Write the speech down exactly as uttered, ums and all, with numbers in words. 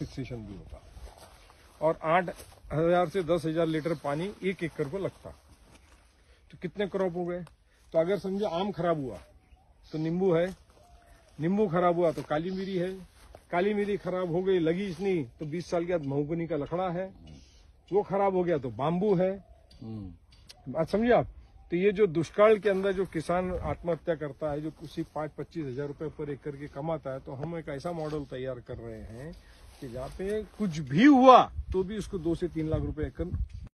Fixation भी होता और आठ हजार से दस हजार लीटर पानी एक एकड़ को लगता। तो कितने क्रॉप हो गए? तो अगर समझो आम खराब हुआ तो नींबू है, नींबू खराब हुआ तो काली मिरी है, काली मिरी खराब हो गई लगी इसनी तो बीस साल के बाद महुगनी का लकड़ा है, वो खराब हो गया तो बाम्बू है। बात समझे आप? तो ये जो दुष्काल के अंदर जो किसान आत्महत्या करता है, जो उसी पाँच पच्चीस हजार रुपए पर एकड़ के कमाता है, तो हम एक ऐसा मॉडल तैयार कर रहे हैं कि जहाँ पे कुछ भी हुआ तो भी उसको दो से तीन लाख रुपए एकड़